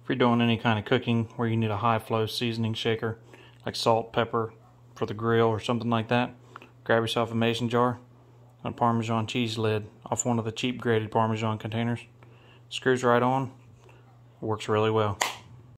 If you're doing any kind of cooking where you need a high flow seasoning shaker, like salt, pepper for the grill or something like that, grab yourself a mason jar and a Parmesan cheese lid off one of the cheap grated Parmesan containers. Screws right on, works really well.